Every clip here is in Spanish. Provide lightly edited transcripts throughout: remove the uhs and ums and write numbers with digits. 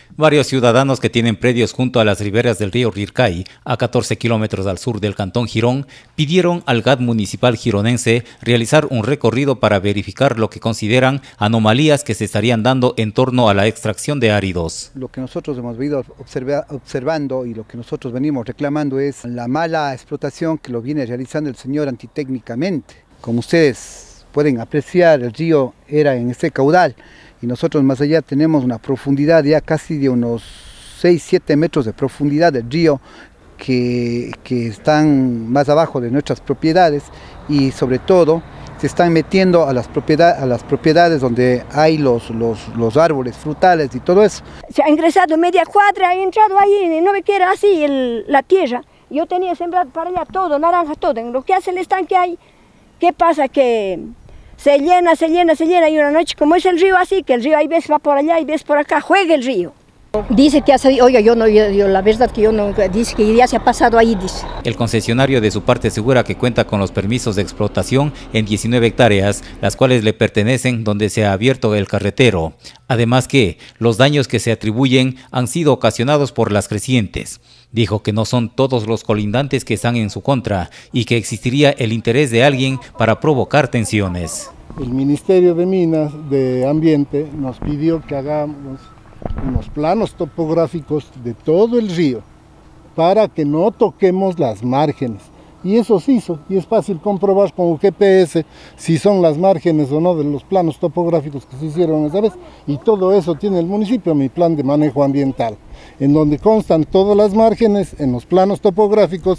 Varios ciudadanos que tienen predios junto a las riberas del río Rircay, a 14 kilómetros al sur del cantón Girón, pidieron al GAD municipal gironense realizar un recorrido para verificar lo que consideran anomalías que se estarían dando en torno a la extracción de áridos. Lo que nosotros hemos venido observando y lo que nosotros venimos reclamando es la mala explotación que lo viene realizando el señor antitécnicamente. Como ustedes pueden apreciar, el río era en este caudal y nosotros más allá tenemos una profundidad ya casi de unos 6-7 metros de profundidad del río que están más abajo de nuestras propiedades y sobre todo se están metiendo a las propiedades donde hay los árboles frutales y todo eso. Se ha ingresado media cuadra, ha entrado ahí, no ve que era así la tierra. Yo tenía sembrado para allá todo, naranja, todo. En lo que hace el estanque ahí, ¿qué pasa? Que se llena y una noche como es el río así, que el río ahí ves va por allá y ves por acá, juega el río. Dice que hace, oiga, yo la verdad que yo no, dice que ya se ha pasado ahí, dice. El concesionario de su parte asegura que cuenta con los permisos de explotación en 19 hectáreas, las cuales le pertenecen donde se ha abierto el carretero. Además que los daños que se atribuyen han sido ocasionados por las crecientes. Dijo que no son todos los colindantes que están en su contra y que existiría el interés de alguien para provocar tensiones. El Ministerio de Minas, de Ambiente, nos pidió que hagamos unos planos topográficos de todo el río para que no toquemos las márgenes. Y eso se hizo, y es fácil comprobar con el GPS si son las márgenes o no de los planos topográficos que se hicieron esa vez. Y todo eso tiene el municipio, mi plan de manejo ambiental, en donde constan todas las márgenes en los planos topográficos.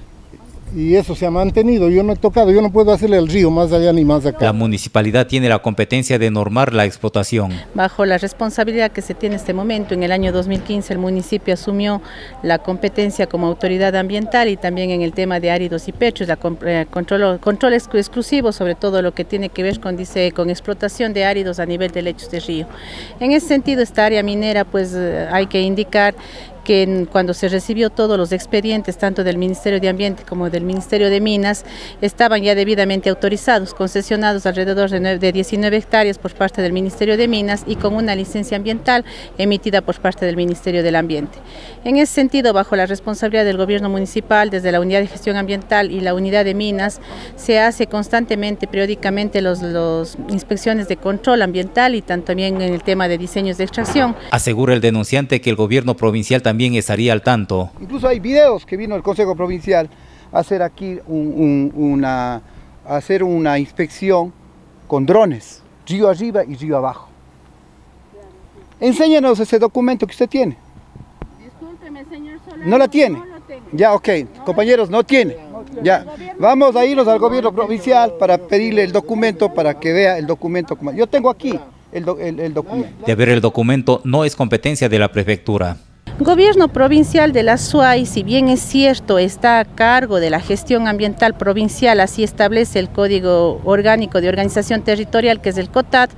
Y eso se ha mantenido, yo no he tocado, yo no puedo hacerle al río más allá ni más acá. La municipalidad tiene la competencia de normar la explotación. Bajo la responsabilidad que se tiene en este momento, en el año 2015 el municipio asumió la competencia como autoridad ambiental y también en el tema de áridos y pechos, control exclusivo sobre todo lo que tiene que ver con explotación de áridos a nivel de lechos de río. En ese sentido, esta área minera, pues hay que indicar que cuando se recibió todos los expedientes, tanto del Ministerio de Ambiente como del Ministerio de Minas, estaban ya debidamente autorizados, concesionados alrededor de 19 hectáreas por parte del Ministerio de Minas y con una licencia ambiental emitida por parte del Ministerio del Ambiente. En ese sentido, bajo la responsabilidad del gobierno municipal, desde la Unidad de Gestión Ambiental y la Unidad de Minas, se hace constantemente, periódicamente, las inspecciones de control ambiental y también en el tema de diseños de extracción. Asegura el denunciante que el gobierno provincial también estaría al tanto. Incluso hay videos que vino el Consejo Provincial a hacer aquí una inspección con drones, río arriba y río abajo. Enséñanos ese documento que usted tiene. Discúlpeme, señor Solano. ¿No la tiene? No lo tengo. Ya, ok, compañeros, no tiene. Ya, vamos a irnos al gobierno provincial para pedirle el documento para que vea el documento. Yo tengo aquí el documento. De ver el documento no es competencia de la prefectura. Gobierno provincial de la SUAY, si bien es cierto, está a cargo de la gestión ambiental provincial, así establece el Código Orgánico de Organización Territorial, que es el COTAD,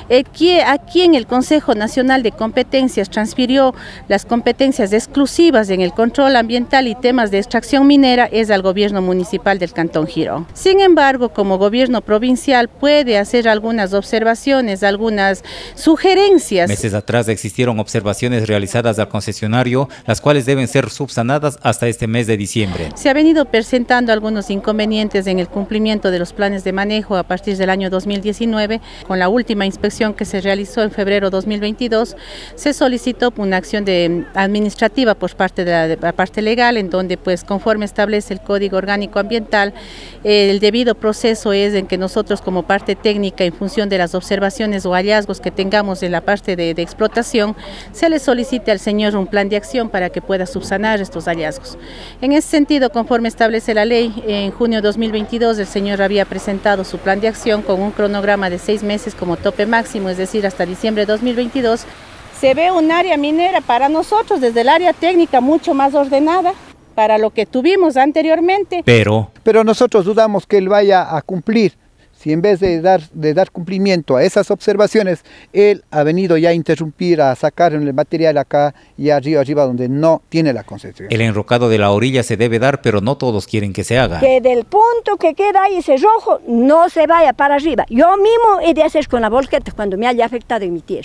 aquí en el Consejo Nacional de Competencias transfirió las competencias exclusivas en el control ambiental y temas de extracción minera es al gobierno municipal del Cantón Girón. Sin embargo, como gobierno provincial puede hacer algunas observaciones, algunas sugerencias. Meses atrás existieron observaciones realizadas al concesionario, las cuales deben ser subsanadas hasta este mes de diciembre. Se ha venido presentando algunos inconvenientes en el cumplimiento de los planes de manejo a partir del año 2019. Con la última inspección que se realizó en febrero 2022, se solicitó una acción administrativa por parte de la parte legal, en donde, pues, conforme establece el Código Orgánico Ambiental, el debido proceso es en que nosotros, como parte técnica, en función de las observaciones o hallazgos que tengamos en la parte de explotación, se le solicite al señor un plan de acción para que pueda subsanar estos hallazgos. En ese sentido, conforme establece la ley, en junio de 2022 el señor había presentado su plan de acción con un cronograma de 6 meses como tope máximo, es decir, hasta diciembre de 2022. Se ve un área minera para nosotros desde el área técnica mucho más ordenada para lo que tuvimos anteriormente. Pero nosotros dudamos que él vaya a cumplir. Si en vez de dar cumplimiento a esas observaciones, él ha venido ya a interrumpir, a sacar el material acá y arriba donde no tiene la concesión. El enrocado de la orilla se debe dar, pero no todos quieren que se haga. Que del punto que queda ahí ese rojo no se vaya para arriba. Yo mismo he de hacer con la volqueta cuando me haya afectado en mi tierra.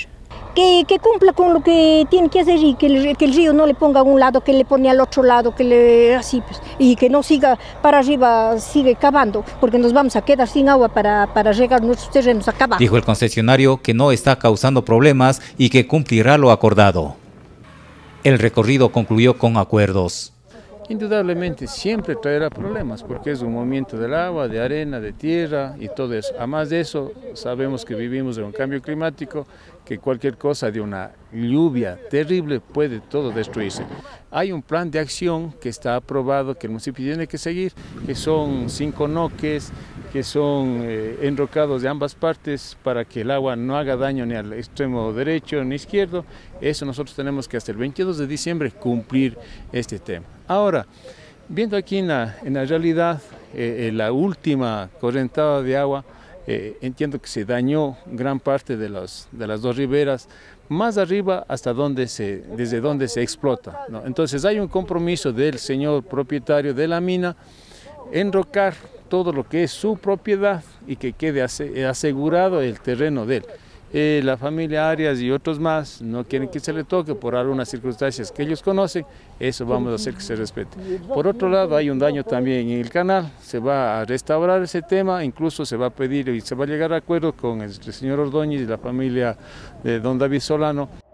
que cumpla con lo que tiene que hacer y que el río no le ponga a un lado, que le pone al otro lado, que le así pues, y que no siga para arriba, sigue cavando, porque nos vamos a quedar sin agua para regar nuestros terrenos acabados. Dijo el concesionario que no está causando problemas y que cumplirá lo acordado. El recorrido concluyó con acuerdos. Indudablemente siempre traerá problemas porque es un movimiento del agua, de arena, de tierra y todo eso. Además de eso, sabemos que vivimos en un cambio climático, que cualquier cosa de una lluvia terrible puede todo destruirse. Hay un plan de acción que está aprobado, que el municipio tiene que seguir, que son 5 noques, que son enrocados de ambas partes para que el agua no haga daño ni al extremo derecho ni izquierdo. Eso nosotros tenemos que hasta el 22 de diciembre cumplir este tema. Ahora, viendo aquí en la realidad, la última correntada de agua, entiendo que se dañó gran parte de las 2 riberas, más arriba hasta desde donde se explota, ¿no? Entonces hay un compromiso del señor propietario de la mina enrocar todo lo que es su propiedad y que quede asegurado el terreno de él. La familia Arias y otros más no quieren que se le toque por algunas circunstancias que ellos conocen, eso vamos a hacer que se respete. Por otro lado, hay un daño también en el canal, se va a restaurar ese tema, incluso se va a pedir y se va a llegar a acuerdo con el señor Ordóñez y la familia de don David Solano.